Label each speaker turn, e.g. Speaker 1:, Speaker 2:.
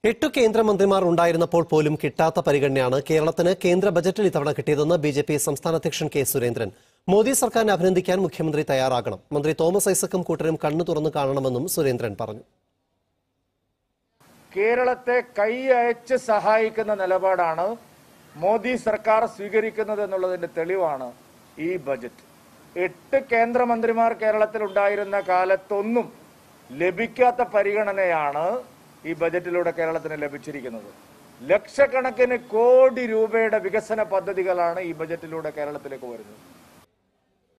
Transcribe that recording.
Speaker 1: 8 കേന്ദ്രമന്ത്രിമാർ ഉണ്ടായിരുന്നപ്പോൾ പോലും കിട്ടാത്ത പരിഗണനയാണ് കേരളത്തിന് കേന്ദ്ര ബജറ്റിൽ ഇത്തവണ കിട്ടിയതെന്ന് ബിജെപി സംസ്ഥാന അധ്യക്ഷൻ കെ സുരേന്ദ്രൻ. മോദി സർക്കാരിനെ അഭിനന്ദിക്കാൻ മുഖ്യമന്ത്രി തയ്യാറാകണം. മന്ത്രി തോമസ് ഐസക്കും കൂട്ടരും കണ്ണു തുറന്നു കാണണമെന്നും സുരേന്ദ്രൻ പറഞ്ഞു.
Speaker 2: കേരളത്തെ കൈ അയച്ച് സഹായിക്കുന്ന നിലപാടാണ് മോദി സർക്കാർ സ്വീകരിക്കുന്നത് എന്നുള്ളതിന്റെ തെളിവാണ് ഈ ബജറ്റ്. 8 കേന്ദ്രമന്ത്രിമാർ കേരളത്തിൽ ഉണ്ടായിരുന്ന കാലത്തൊന്നും ലഭിക്കാത്ത പരിഗണനയാണ് ഈ ബജറ്റിലൂടെ കേരളത്തിന് ലഭിച്ചിരിക്കുന്നത്. ലക്ഷക്കണക്കിന് കോടി രൂപയുടെ വികസന പദ്ധതികളാണ് ഈ ബജറ്റിലൂടെ കേരളത്തിലേക്ക് വരുന്നത്.